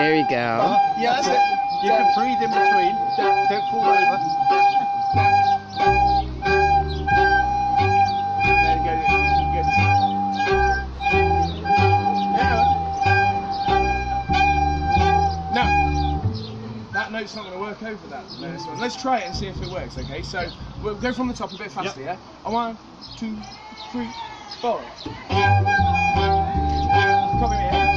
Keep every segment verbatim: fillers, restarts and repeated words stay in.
There we go. Uh, yeah, that's it. You can breathe in between. Don't, don't fall over. There you go. Good. Yeah. Now, that note's not going to work over that. No, this one. Let's try it and see if it works. Okay, so we'll go from the top a bit faster. Yep. Yeah. A one, two, three, four. Copy me. Yeah.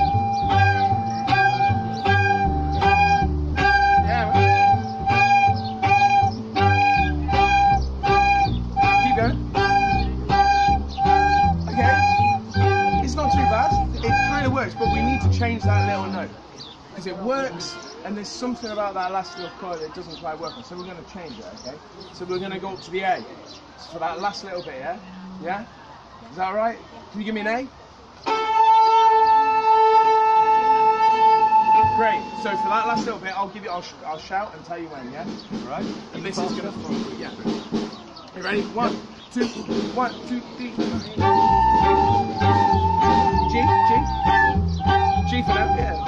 But we need to change that little note because it works and there's something about that last little chord that doesn't quite work on, so we're going to change it. Okay, so we're going to go up to the A. So for that last little bit, yeah, yeah, is that all right? Can you give me an A? Great. So for that last little bit, I'll give you I'll, sh I'll shout and tell you when, yeah, all right? And this is going to yeah. You ready? One, two, one, two, three. G, G, G for now, yeah.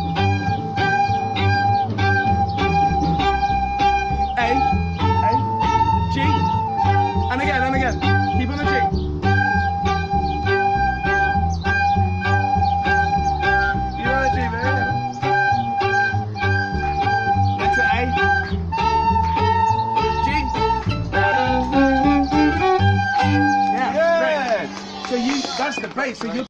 A, A, G, and again, and again. Keep on the G. Keep on the G, man. Next to A, G. Yeah, yeah. Great. So you, that's the bass. So you.